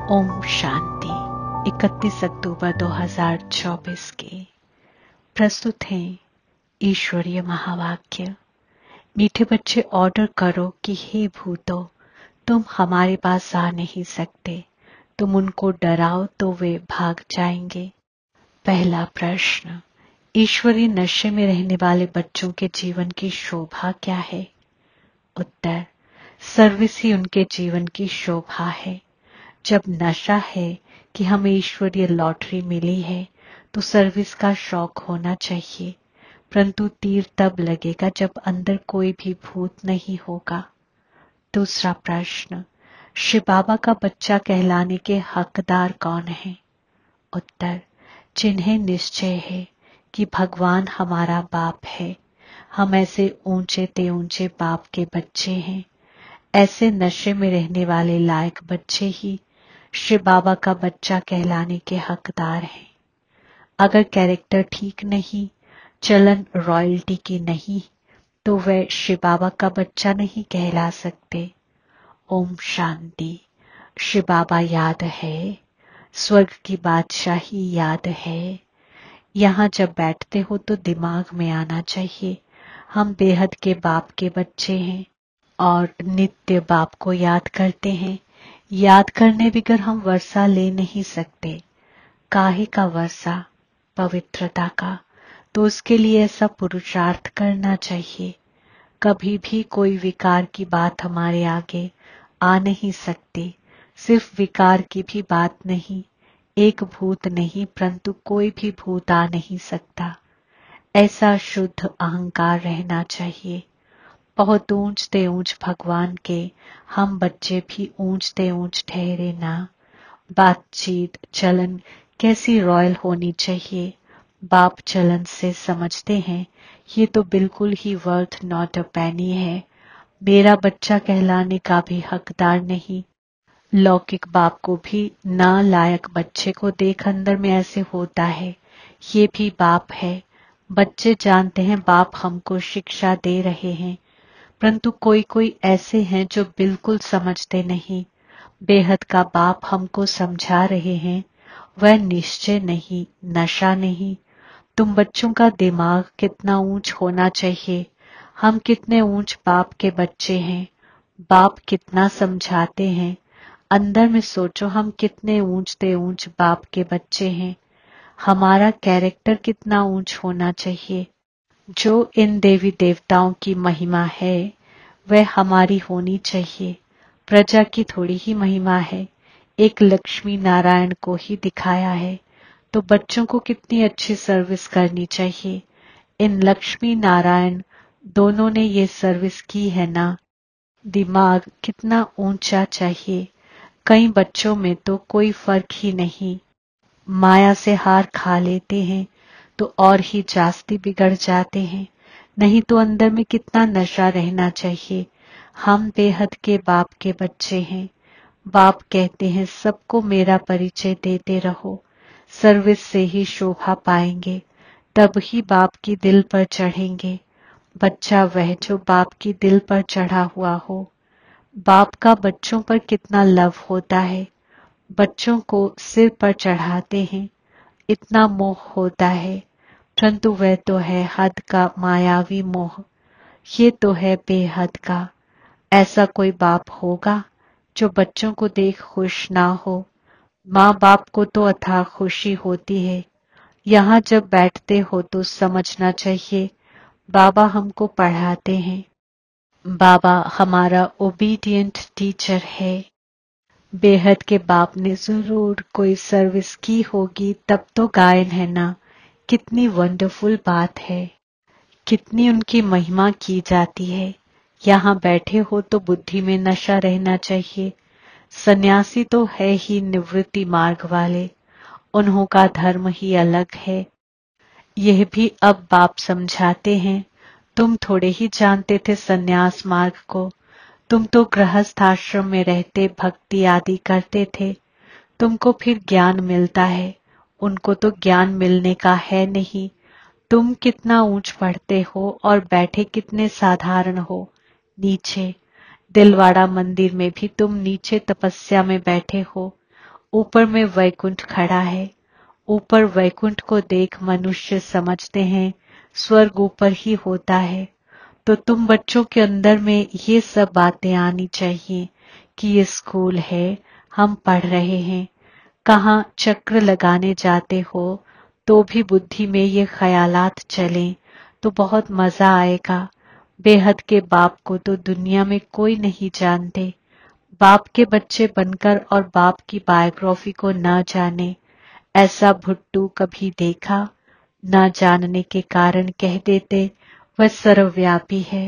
ओम शांति। 31 अक्टूबर 2024 के प्रस्तुत हैं ईश्वरीय महावाक्य। मीठे बच्चे, ऑर्डर करो कि हे भूतों, तुम हमारे पास आ नहीं सकते। तुम उनको डराओ तो वे भाग जाएंगे। पहला प्रश्न, ईश्वरीय नशे में रहने वाले बच्चों के जीवन की शोभा क्या है? उत्तर, सर्विस ही उनके जीवन की शोभा है। जब नशा है कि हमें ईश्वरीय लॉटरी मिली है तो सर्विस का शौक होना चाहिए, परंतु तीर तब लगेगा जब अंदर कोई भी भूत नहीं होगा। दूसरा प्रश्न, शिव बाबा का बच्चा कहलाने के हकदार कौन है? उत्तर, जिन्हें निश्चय है कि भगवान हमारा बाप है। हम ऐसे ऊंचे ते ऊंचे बाप के बच्चे हैं। ऐसे नशे में रहने वाले लायक बच्चे ही शिव बाबा का बच्चा कहलाने के हकदार हैं। अगर कैरेक्टर ठीक नहीं, चलन रॉयल्टी की नहीं, तो वह शिव बाबा का बच्चा नहीं कहला सकते। ओम शांति। शिव बाबा याद है, स्वर्ग की बादशाही याद है। यहाँ जब बैठते हो तो दिमाग में आना चाहिए, हम बेहद के बाप के बच्चे हैं और नित्य बाप को याद करते हैं। याद करने बगैर हम वर्षा ले नहीं सकते। काहे का वर्षा? पवित्रता का। तो उसके लिए ऐसा पुरुषार्थ करना चाहिए। कभी भी कोई विकार की बात हमारे आगे आ नहीं सकती। सिर्फ विकार की भी बात नहीं, एक भूत नहीं परंतु कोई भी भूत आ नहीं सकता। ऐसा शुद्ध अहंकार रहना चाहिए। बहुत ऊंच ते ऊंच भगवान के हम बच्चे भी ऊंच ते ऊंच ठहरे ना। बातचीत चलन कैसी रॉयल होनी चाहिए, बाप चलन से समझते हैं। ये तो बिल्कुल ही वर्थ नॉट अ पैनी है। मेरा बच्चा कहलाने का भी हकदार नहीं। लौकिक बाप को भी ना लायक बच्चे को देख अंदर में ऐसे होता है, ये भी बाप है। बच्चे जानते हैं बाप हमको शिक्षा दे रहे हैं, परंतु कोई कोई ऐसे हैं जो बिल्कुल समझते नहीं। बेहद का बाप हमको समझा रहे हैं, वह निश्चय नहीं, नशा नहीं। तुम बच्चों का दिमाग कितना ऊंच होना चाहिए। हम कितने ऊंच बाप के बच्चे हैं। बाप कितना समझाते हैं। अंदर में सोचो, हम कितने ऊंच ते ऊंच बाप के बच्चे हैं। हमारा कैरेक्टर कितना ऊंच होना चाहिए। जो इन देवी देवताओं की महिमा है वह हमारी होनी चाहिए। प्रजा की थोड़ी ही महिमा है, एक लक्ष्मी नारायण को ही दिखाया है। तो बच्चों को कितनी अच्छी सर्विस करनी चाहिए। इन लक्ष्मी नारायण दोनों ने ये सर्विस की है ना। दिमाग कितना ऊंचा चाहिए। कई बच्चों में तो कोई फर्क ही नहीं, माया से हार खा लेते हैं तो और ही जास्ती बिगड़ जाते हैं। नहीं तो अंदर में कितना नशा रहना चाहिए। हम बेहद के बाप के बच्चे हैं। बाप कहते हैं सबको मेरा परिचय देते रहो, सर्विस से ही शोभा पाएंगे, तब ही बाप की दिल पर चढ़ेंगे। बच्चा वह जो बाप की दिल पर चढ़ा हुआ हो। बाप का बच्चों पर कितना लव होता है। बच्चों को सिर पर चढ़ाते हैं, इतना मोह होता है, परंतु वह तो है हद का मायावी मोह। ये तो है बेहद का। ऐसा कोई बाप होगा जो बच्चों को देख खुश ना हो? माँ बाप को तो अथाह खुशी होती है। यहाँ जब बैठते हो तो समझना चाहिए बाबा हमको पढ़ाते हैं। बाबा हमारा ओबीडियंट टीचर है। बेहद के बाप ने जरूर कोई सर्विस की होगी तब तो गायन है ना। कितनी वंडरफुल बात है, कितनी उनकी महिमा की जाती है। यहाँ बैठे हो तो बुद्धि में नशा रहना चाहिए। सन्यासी तो है ही निवृत्ति मार्ग वाले, उन्हों का धर्म ही अलग है। यह भी अब बाप समझाते हैं। तुम थोड़े ही जानते थे सन्यास मार्ग को। तुम तो गृहस्थ आश्रम में रहते भक्ति आदि करते थे, तुमको फिर ज्ञान मिलता है। उनको तो ज्ञान मिलने का है नहीं। तुम कितना ऊंच पढ़ते हो और बैठे कितने साधारण हो, नीचे। दिलवाड़ा मंदिर में भी तुम नीचे तपस्या में बैठे हो, ऊपर में वैकुंठ खड़ा है। ऊपर वैकुंठ को देख मनुष्य समझते हैं स्वर्ग ऊपर ही होता है। तो तुम बच्चों के अंदर में ये सब बातें आनी चाहिए कि ये स्कूल है, हम पढ़ रहे हैं। कहाँ चक्र लगाने जाते हो तो भी बुद्धि में ये ख्यालात चलें तो बहुत मजा आएगा। बेहद के बाप को तो दुनिया में कोई नहीं जानते। बाप के बच्चे बनकर और बाप की बायोग्राफी को न जाने, ऐसा भुट्टू कभी देखा? न जानने के कारण कह देते वह सर्वव्यापी है।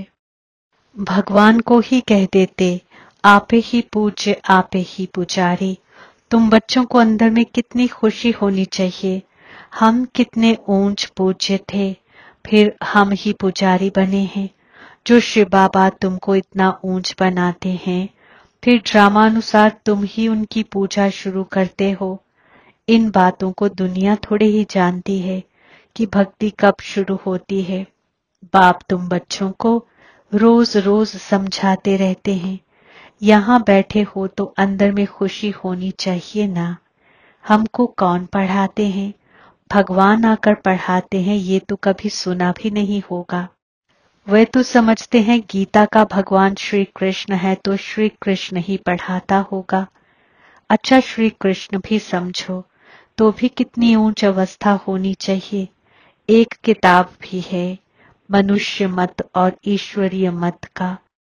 भगवान को ही कह देते आपे ही पूज्य आपे ही पुजारी। तुम बच्चों को अंदर में कितनी खुशी होनी चाहिए। हम कितने ऊंच पूज्य थे, फिर हम ही पुजारी बने हैं। जो शिव बाबा तुमको इतना ऊंच बनाते हैं, फिर ड्रामानुसार तुम ही उनकी पूजा शुरू करते हो। इन बातों को दुनिया थोड़े ही जानती है कि भक्ति कब शुरू होती है। बाप तुम बच्चों को रोज रोज समझाते रहते हैं। यहाँ बैठे हो तो अंदर में खुशी होनी चाहिए ना। हमको कौन पढ़ाते हैं? भगवान आकर पढ़ाते हैं, ये तो कभी सुना भी नहीं होगा। वे तो समझते हैं गीता का भगवान श्री कृष्ण है तो श्री कृष्ण ही पढ़ाता होगा। अच्छा, श्री कृष्ण भी समझो तो भी कितनी ऊंच अवस्था होनी चाहिए। एक किताब भी है मनुष्य मत और ईश्वरीय मत का।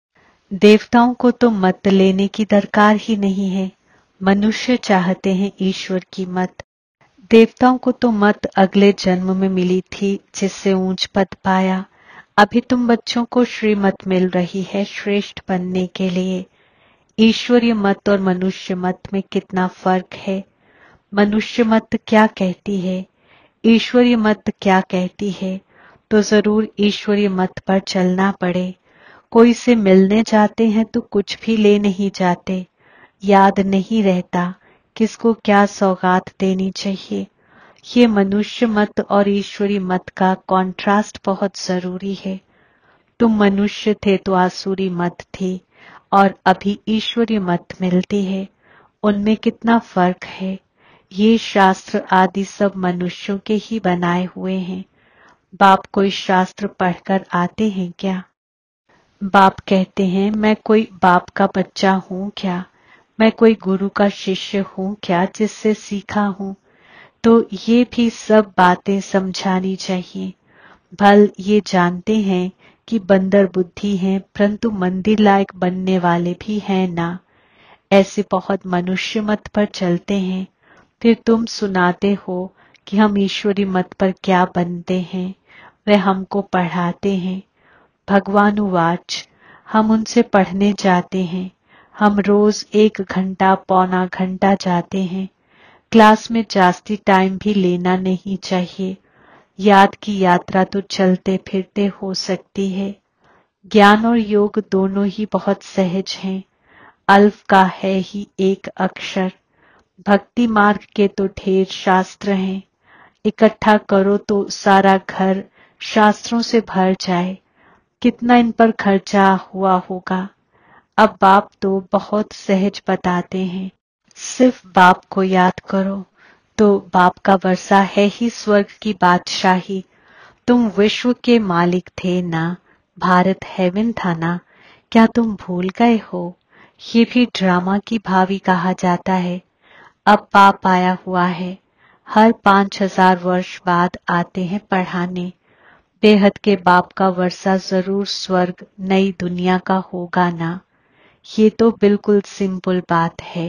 देवताओं को तो मत लेने की दरकार ही नहीं है। मनुष्य चाहते हैं ईश्वर की मत। देवताओं को तो मत अगले जन्म में मिली थी जिससे ऊंच पद पाया। अभी तुम बच्चों को श्रीमत मिल रही है श्रेष्ठ बनने के लिए। ईश्वरीय मत और मनुष्य मत में कितना फर्क है। मनुष्य मत क्या कहती है, ईश्वरीय मत क्या कहती है, तो जरूर ईश्वरीय मत पर चलना पड़े। कोई से मिलने जाते हैं तो कुछ भी ले नहीं जाते, याद नहीं रहता किसको क्या सौगात देनी चाहिए। ये मनुष्य मत और ईश्वरीय मत का कॉन्ट्रास्ट बहुत जरूरी है। तुम मनुष्य थे तो आसुरी मत थी और अभी ईश्वरीय मत मिलती है। उनमें कितना फर्क है। ये शास्त्र आदि सब मनुष्यों के ही बनाए हुए हैं। बाप कोई शास्त्र पढ़कर आते हैं क्या? बाप कहते हैं मैं कोई बाप का बच्चा हूं क्या? मैं कोई गुरु का शिष्य हूं क्या जिससे सीखा हूं? तो ये भी सब बातें समझानी चाहिए। भल ये जानते हैं कि बंदर बुद्धि हैं, परंतु मंदिर लायक बनने वाले भी हैं ना। ऐसे बहुत मनुष्य मत पर चलते हैं, फिर तुम सुनाते हो कि हम ईश्वरी मत पर क्या बनते हैं। वे हमको पढ़ाते हैं। भगवान उवाच, हम उनसे पढ़ने जाते हैं। हम रोज 1 घंटा पौना घंटा जाते हैं। क्लास में जास्ती टाइम भी लेना नहीं चाहिए। याद की यात्रा तो चलते फिरते हो सकती है। ज्ञान और योग दोनों ही बहुत सहज हैं। अल्फ का है ही एक अक्षर। भक्ति मार्ग के तो ढेर शास्त्र हैं। इकट्ठा करो तो सारा घर शास्त्रों से भर जाए। कितना इन पर खर्चा हुआ होगा। अब बाप तो बहुत सहज बताते हैं। सिर्फ बाप को याद करो तो बाप का वर्षा है ही स्वर्ग की बादशाही। तुम विश्व के मालिक थे ना, भारत हेवन था ना, क्या तुम भूल गए हो? ये भी ड्रामा की भावी कहा जाता है। अब बाप आया हुआ है, हर 5000 वर्ष बाद आते हैं पढ़ाने। बेहद के बाप का वर्षा जरूर स्वर्ग नई दुनिया का होगा ना। ये तो बिल्कुल सिंपल बात है।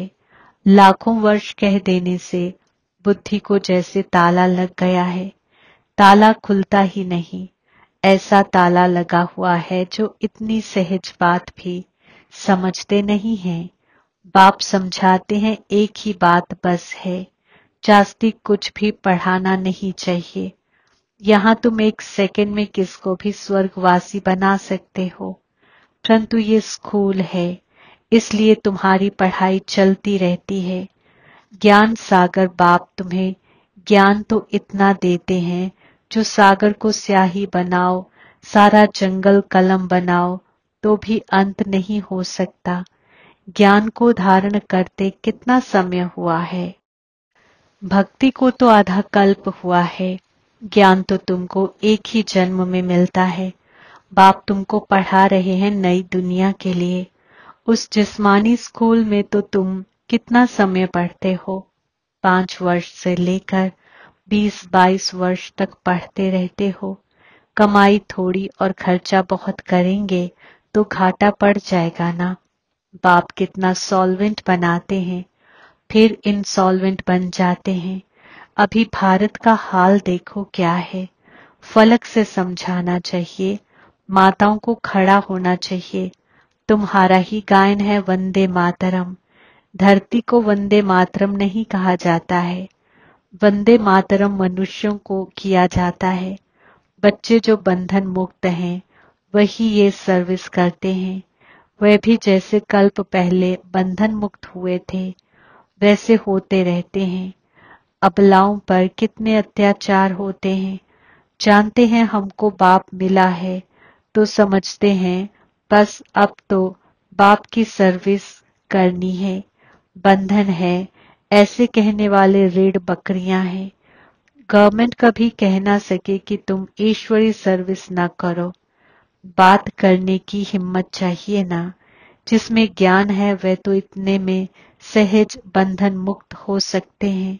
लाखों वर्ष कह देने से बुद्धि को जैसे ताला लग गया है, ताला खुलता ही नहीं। ऐसा ताला लगा हुआ है जो इतनी सहज बात भी समझते नहीं हैं। बाप समझाते हैं एक ही बात बस है, जास्ती कुछ भी पढ़ाना नहीं चाहिए। यहाँ तुम 1 सेकंड में किसको भी स्वर्गवासी बना सकते हो, परंतु ये स्कूल है, इसलिए तुम्हारी पढ़ाई चलती रहती है। ज्ञान सागर बाप तुम्हें ज्ञान तो इतना देते हैं जो सागर को स्याही बनाओ, सारा जंगल कलम बनाओ तो भी अंत नहीं हो सकता। ज्ञान को धारण करते कितना समय हुआ है? भक्ति को तो आधा कल्प हुआ है। ज्ञान तो तुमको एक ही जन्म में मिलता है। बाप तुमको पढ़ा रहे हैं नई दुनिया के लिए। उस जिस्मानी स्कूल में तो तुम कितना समय पढ़ते हो? 5 वर्ष से लेकर 20-22 वर्ष तक पढ़ते रहते हो। कमाई थोड़ी और खर्चा बहुत करेंगे तो घाटा पड़ जाएगा ना। बाप कितना सॉल्वेंट बनाते हैं, फिर इंसॉल्वेंट बन जाते हैं। अभी भारत का हाल देखो क्या है। फलक से समझाना चाहिए, माताओं को खड़ा होना चाहिए। तुम्हारा ही गायन है वंदे मातरम। धरती को वंदे मातरम नहीं कहा जाता है, वंदे मातरम मनुष्यों को किया जाता है। बच्चे जो बंधन मुक्त हैं वही ये सर्विस करते हैं। वह भी जैसे कल्प पहले बंधन मुक्त हुए थे वैसे होते रहते हैं। अबलाओं पर कितने अत्याचार होते हैं। जानते हैं हमको बाप मिला है तो समझते हैं बस अब तो बाप की सर्विस करनी है। बंधन है ऐसे कहने वाले रेड बकरियां हैं। गवर्नमेंट कभी कह ना सके कि तुम ईश्वरी सर्विस ना करो। बात करने की हिम्मत चाहिए ना। जिसमें ज्ञान है वह तो इतने में सहज बंधन मुक्त हो सकते हैं।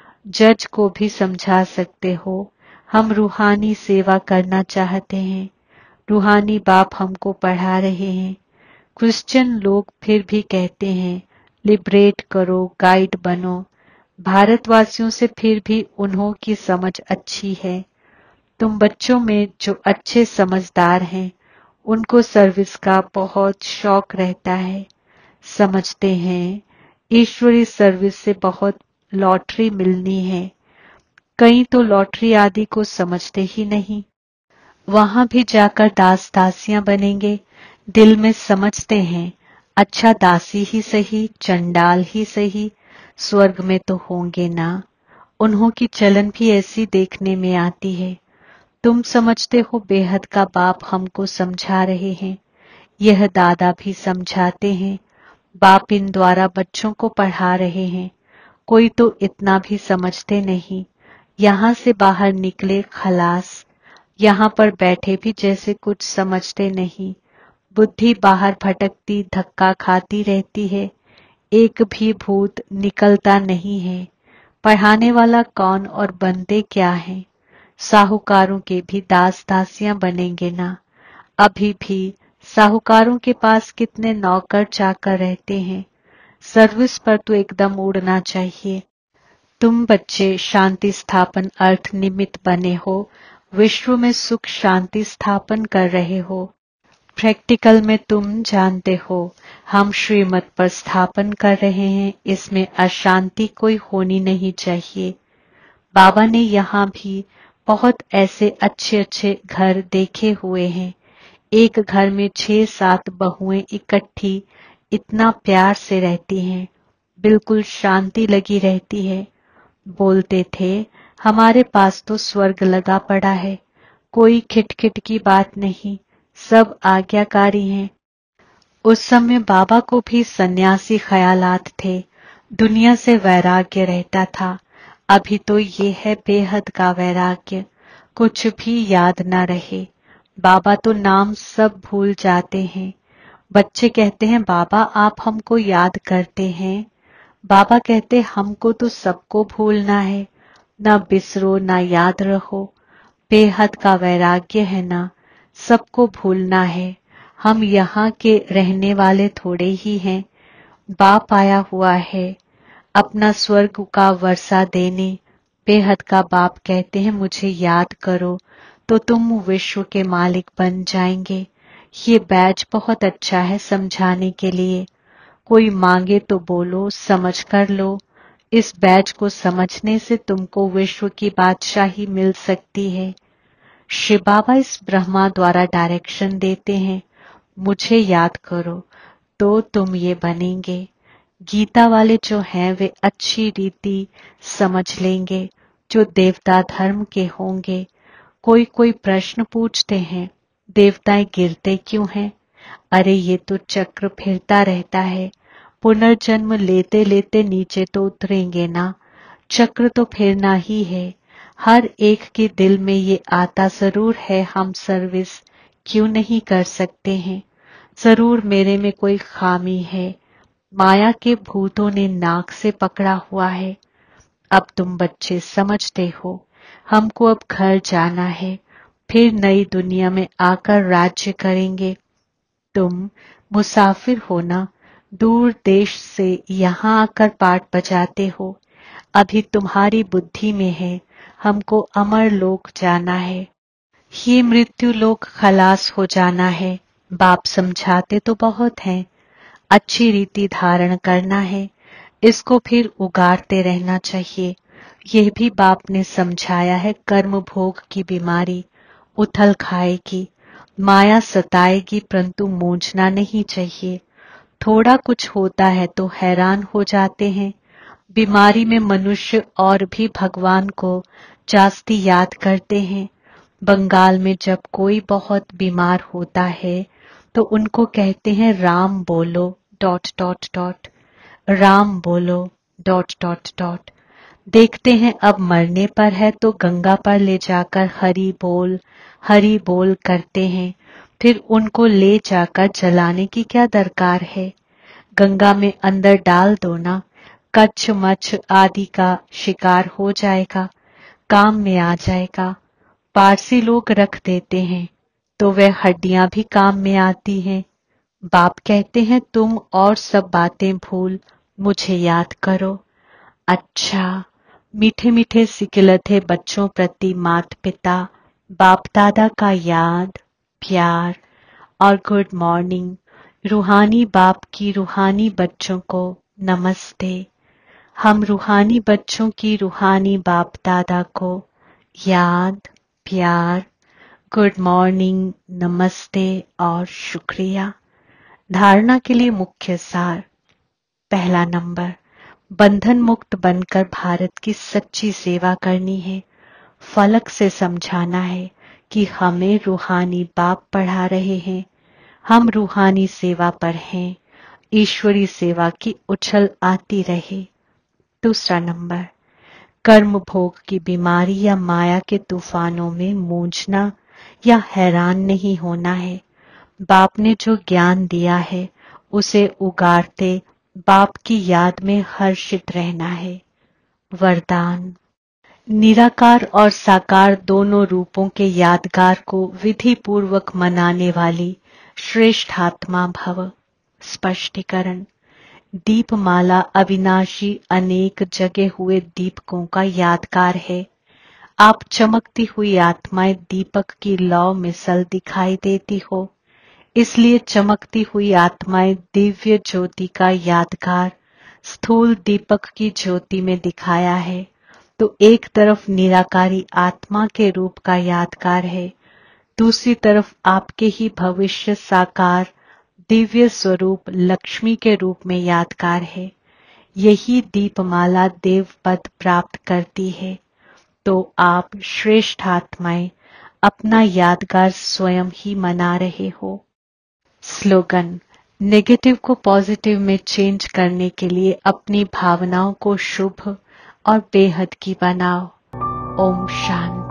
जज को भी समझा सकते हो हम रूहानी सेवा करना चाहते हैं। रूहानी बाप हमको पढ़ा रहे हैं। क्रिश्चियन लोग फिर भी कहते हैं लिबरेट करो, गाइड बनो। भारतवासियों से फिर भी उन्हों की समझ अच्छी है। तुम बच्चों में जो अच्छे समझदार हैं उनको सर्विस का बहुत शौक रहता है। समझते हैं ईश्वरी सर्विस से बहुत लॉटरी मिलनी है। कई तो लॉटरी आदि को समझते ही नहीं। वहां भी जाकर दास दासियां बनेंगे। दिल में समझते हैं अच्छा दासी ही सही, चंडाल ही सही, स्वर्ग में तो होंगे ना। उन्हों की चलन भी ऐसी देखने में आती है। तुम समझते हो बेहद का बाप हमको समझा रहे हैं। यह दादा भी समझाते हैं। बाप इन द्वारा बच्चों को पढ़ा रहे हैं। कोई तो इतना भी समझते नहीं। यहां से बाहर निकले खलास। यहां पर बैठे भी जैसे कुछ समझते नहीं। बुद्धि बाहर भटकती धक्का खाती रहती है। एक भी भूत निकलता नहीं है। पढ़ाने वाला कौन और बनते क्या हैं? साहूकारों के भी दास दासियां बनेंगे ना। अभी भी साहूकारों के पास कितने नौकर चाकर रहते हैं। सर्विस पर तो एकदम उड़ना चाहिए। तुम बच्चे शांति स्थापन अर्थ निमित्त बने हो। विश्व में सुख शांति स्थापन कर रहे हो। प्रैक्टिकल में तुम जानते हो हम श्रीमत पर स्थापन कर रहे हैं। इसमें अशांति कोई होनी नहीं चाहिए। बाबा ने यहाँ भी बहुत ऐसे अच्छे अच्छे घर देखे हुए हैं। एक घर में 6-7 बहुएं इकट्ठी इतना प्यार से रहती हैं। बिल्कुल शांति लगी रहती है। बोलते थे हमारे पास तो स्वर्ग लगा पड़ा है। कोई खिटखिट की बात नहीं, सब आज्ञाकारी हैं। उस समय बाबा को भी सन्यासी ख्यालात थे। दुनिया से वैराग्य रहता था। अभी तो ये है बेहद का वैराग्य। कुछ भी याद ना रहे। बाबा तो नाम सब भूल जाते हैं। बच्चे कहते हैं बाबा आप हमको याद करते हैं। बाबा कहते हमको तो सबको भूलना है। ना बिसरो ना याद रहो। बेहद का वैराग्य है ना, सबको भूलना है। हम यहाँ के रहने वाले थोड़े ही हैं। बाप आया हुआ है अपना स्वर्ग का वर्षा देने। बेहद का बाप कहते हैं मुझे याद करो तो तुम विश्व के मालिक बन जाएंगे। ये बैच बहुत अच्छा है समझाने के लिए। कोई मांगे तो बोलो, समझ कर लो। इस बैच को समझने से तुमको विश्व की बादशाही मिल सकती है। शिव बाबा इस ब्रह्मा द्वारा डायरेक्शन देते हैं मुझे याद करो तो तुम ये बनेंगे। गीता वाले जो हैं वे अच्छी रीति समझ लेंगे। जो देवता धर्म के होंगे। कोई कोई प्रश्न पूछते हैं देवताएं गिरते क्यों हैं? अरे ये तो चक्र फिरता रहता है। पुनर्जन्म लेते लेते नीचे तो उतरेंगे ना, चक्र तो फिरना ही है। हर एक के दिल में ये आता जरूर है, हम सर्विस क्यों नहीं कर सकते हैं। जरूर मेरे में कोई खामी है, माया के भूतों ने नाक से पकड़ा हुआ है। अब तुम बच्चे समझते हो, हमको अब घर जाना है, फिर नई दुनिया में आकर राज्य करेंगे। तुम मुसाफिर हो ना, दूर देश से यहाँ आकर पाठ बजाते हो। अभी तुम्हारी बुद्धि में है, हमको अमर लोक जाना है, ये मृत्यु लोक खलास हो जाना है। बाप समझाते तो बहुत हैं, अच्छी रीति धारण करना है, इसको फिर उगारते रहना चाहिए। यह भी बाप ने समझाया है, कर्म भोग की बीमारी उथल खाएगी, माया सताएगी, परंतु मूंझना नहीं चाहिए। थोड़ा कुछ होता है तो हैरान हो जाते हैं। बीमारी में मनुष्य और भी भगवान को जास्ती याद करते हैं। बंगाल में जब कोई बहुत बीमार होता है तो उनको कहते हैं राम बोलो डॉट डॉट डॉट, राम बोलो डॉट डॉट डॉट। देखते हैं अब मरने पर है तो गंगा पर ले जाकर हरि बोल करते हैं। फिर उनको ले जाकर जलाने की क्या दरकार है, गंगा में अंदर डाल दो ना, कच्छ मच्छ आदि का शिकार हो जाएगा, काम में आ जाएगा। पारसी लोग रख देते हैं तो वह हड्डियां भी काम में आती हैं। बाप कहते हैं तुम और सब बातें भूल मुझे याद करो। अच्छा, मीठे मीठे सिकिलते बच्चों प्रति माता पिता बाप दादा का याद प्यार और गुड मॉर्निंग। रूहानी बाप की रूहानी बच्चों को नमस्ते। हम रूहानी बच्चों की रूहानी बाप दादा को याद प्यार गुड मॉर्निंग नमस्ते और शुक्रिया। धारणा के लिए मुख्य सार। पहला नंबर, बंधन मुक्त बनकर भारत की सच्ची सेवा करनी है। फलक से समझाना है कि हमें रूहानी बाप पढ़ा रहे हैं, हम रूहानी सेवा पर हैं, ईश्वरी सेवा की उछल आती रहे। दूसरा नंबर, कर्म भोग की बीमारी या माया के तूफानों में मूंझना या हैरान नहीं होना है। बाप ने जो ज्ञान दिया है उसे उगारते बाप की याद में हर्षित रहना है। वरदान, निराकार और साकार दोनों रूपों के यादगार को विधि पूर्वक मनाने वाली श्रेष्ठ आत्मा भव। स्पष्टीकरण, दीपमाला अविनाशी अनेक जगे हुए दीपकों का यादगार है। आप चमकती हुई आत्माएं दीपक की लौ मिसल दिखाई देती हो, इसलिए चमकती हुई आत्माएं दिव्य ज्योति का यादगार स्थूल दीपक की ज्योति में दिखाया है। तो एक तरफ निराकारी आत्मा के रूप का यादगार है, दूसरी तरफ आपके ही भविष्य साकार दिव्य स्वरूप लक्ष्मी के रूप में यादगार है। यही दीपमाला देव पद प्राप्त करती है। तो आप श्रेष्ठ आत्माएं अपना यादगार स्वयं ही मना रहे हो। स्लोगन, नेगेटिव को पॉजिटिव में चेंज करने के लिए अपनी भावनाओं को शुभ और बेहद की बनाओ। ओम शांति।